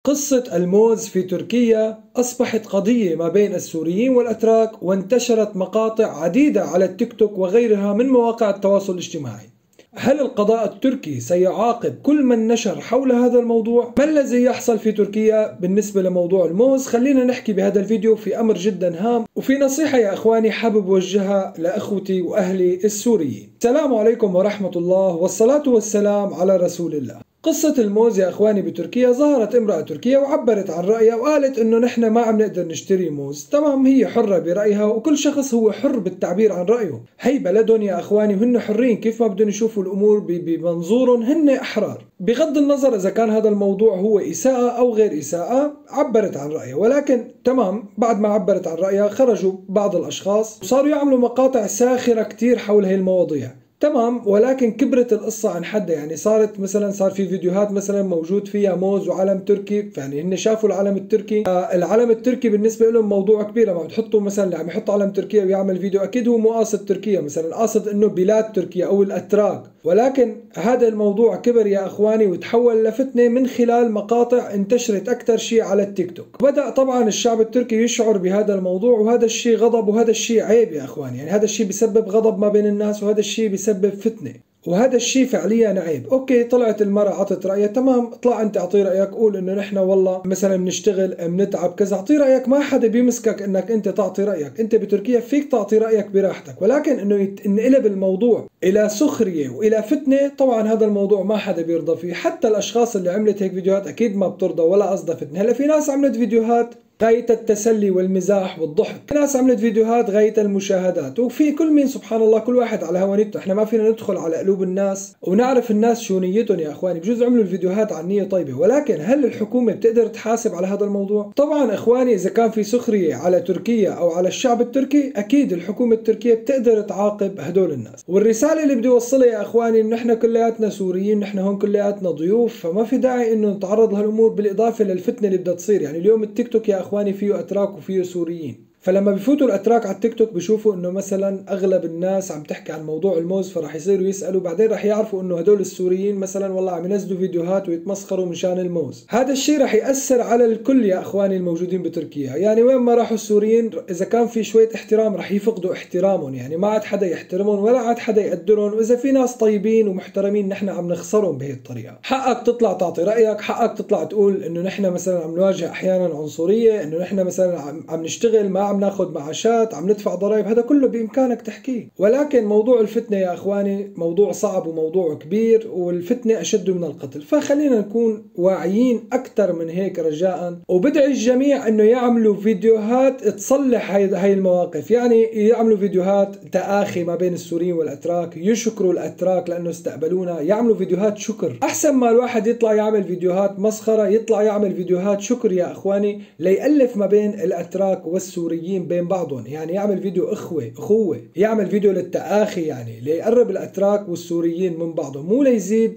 قصة الموز في تركيا أصبحت قضية ما بين السوريين والأتراك، وانتشرت مقاطع عديدة على التيك توك وغيرها من مواقع التواصل الاجتماعي. هل القضاء التركي سيعاقب كل من نشر حول هذا الموضوع؟ ما الذي يحصل في تركيا بالنسبة لموضوع الموز؟ خلينا نحكي بهذا الفيديو في أمر جدا هام، وفي نصيحة يا أخواني حابب أوجهها لأخوتي وأهلي السوريين. السلام عليكم ورحمة الله، والصلاة والسلام على رسول الله. قصة الموز يا اخواني بتركيا، ظهرت امرأة تركية وعبرت عن رأيها وقالت انه نحن ما عم نقدر نشتري موز. تمام، هي حرة برأيها وكل شخص هو حر بالتعبير عن رأيه، هي بلدهم يا اخواني وهن حرين كيف ما بدهم يشوفوا الامور بمنظورهم، هن احرار بغض النظر اذا كان هذا الموضوع هو اساءة او غير اساءة. عبرت عن رأيها، ولكن تمام بعد ما عبرت عن رأيها خرجوا بعض الاشخاص وصاروا يعملوا مقاطع ساخرة كتير حول هي المواضيع. تمام، ولكن كبرت القصة عن حدها، يعني صارت مثلا صار في فيديوهات مثلا موجود فيها موز وعلم تركي، يعني هن شافوا العلم التركي. العلم التركي بالنسبة لهم موضوع كبير. لما بتحطوا مثلا عم يحط علم تركيا ويعمل فيديو اكيد هو مو قاصد تركيا، مثلا قاصد انه بلاد تركيا او الاتراك، ولكن هذا الموضوع كبر يا اخواني وتحول لفتنة من خلال مقاطع انتشرت اكثر شيء على التيك توك. بدأ طبعا الشعب التركي يشعر بهذا الموضوع، وهذا الشيء غضب وهذا الشيء عيب يا اخواني، يعني هذا الشيء بيسبب غضب ما بين الناس وهذا الشيء بيسبب فتنة، وهذا الشيء فعليا عيب. اوكي، طلعت المرأة عطت رأيها، تمام، اطلع انت اعطي رأيك، قول انه نحن والله مثلا بنشتغل بنتعب كذا، اعطي رأيك، ما حدا بيمسكك انك انت تعطي رأيك. انت بتركيا فيك تعطي رأيك براحتك، ولكن انه ينقلب الموضوع الى سخرية والى فتنة، طبعا هذا الموضوع ما حدا بيرضى فيه. حتى الاشخاص اللي عملت هيك فيديوهات اكيد ما بترضى ولا قصدها فتنة. هلا في ناس عملت فيديوهات غاية التسلي والمزاح والضحك، في ناس عملت فيديوهات غاية المشاهدات، وفي كل مين سبحان الله كل واحد على هوانيته. احنا ما فينا ندخل على قلوب الناس ونعرف الناس شو نيتهم يا اخواني. بجوز عملوا الفيديوهات عن نية طيبة، ولكن هل الحكومة بتقدر تحاسب على هذا الموضوع؟ طبعا اخواني اذا كان في سخرية على تركيا او على الشعب التركي، اكيد الحكومة التركية بتقدر تعاقب هدول الناس. والرسالة اللي بدي اوصلها يا اخواني انه نحن كلياتنا سوريين، نحن هون كلياتنا ضيوف، فما في داعي انه نتعرض لهالامور بالاضافة للفتنة اللي بدها تصير. يعني اليوم التيك توك يا اخواني فيه اتراك وفيه سوريين، فلما بفوتوا الاتراك على التيك توك بشوفوا انه مثلا اغلب الناس عم تحكي عن موضوع الموز، فراح يصيروا يسالوا، بعدين راح يعرفوا انه هدول السوريين مثلا والله عم ينزلوا فيديوهات ويتمسخروا مشان الموز. هذا الشيء راح ياثر على الكل يا اخواني الموجودين بتركيا. يعني وين ما راحوا السوريين اذا كان في شويه احترام راح يفقدوا احترامهم، يعني ما عاد حدا يحترمهم ولا عاد حدا يقدرهم، واذا في ناس طيبين ومحترمين نحن عم نخسرهم بهي الطريقه. حقك تطلع تعطي رايك، حقك تطلع تقول انه نحن مثلا عم نواجه احيانا عنصريه، انه نحن مثلا عم نشتغل ما عم ناخذ معاشات، عم ندفع ضرائب، هذا كله بامكانك تحكيه. ولكن موضوع الفتنه يا اخواني موضوع صعب وموضوع كبير، والفتنه اشد من القتل، فخلينا نكون واعيين اكثر من هيك رجاء. وبدعي الجميع انه يعملوا فيديوهات تصلح هاي المواقف، يعني يعملوا فيديوهات تآخي ما بين السوريين والاتراك، يشكروا الاتراك لانه استقبلونا، يعملوا فيديوهات شكر احسن ما الواحد يطلع يعمل فيديوهات مسخره. يطلع يعمل فيديوهات شكر يا اخواني ليألف ما بين الاتراك والسوريين بين بعضهم، يعني يعمل فيديو اخوه، يعمل فيديو للتآخي، يعني ليقرب الاتراك والسوريين من بعضهم، مو ليزيد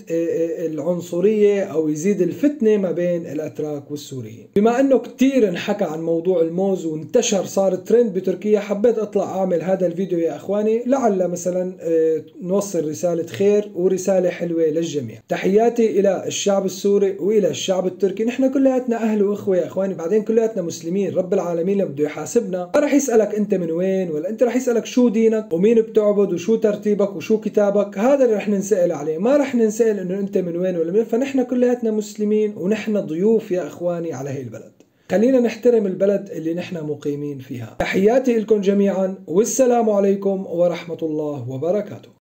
العنصريه او يزيد الفتنه ما بين الاتراك والسوريين. بما انه كثير انحكى عن موضوع الموز وانتشر صار ترند بتركيا، حبيت اطلع اعمل هذا الفيديو يا اخواني لعل مثلا نوصل رساله خير ورساله حلوه للجميع. تحياتي الى الشعب السوري والى الشعب التركي، نحن كلياتنا اهل واخوه يا اخواني، بعدين كلياتنا مسلمين. رب العالمين لما بده يحاسبنا ما رح يسالك انت من وين، ولا انت رح يسالك شو دينك ومين بتعبد وشو ترتيبك وشو كتابك. هذا اللي رح ننسال عليه، ما رح ننسال انه انت من وين ولا من. فنحن كلياتنا مسلمين ونحن ضيوف يا اخواني على هي البلد. خلينا نحترم البلد اللي نحن مقيمين فيها. تحياتي لكم جميعا، والسلام عليكم ورحمة الله وبركاته.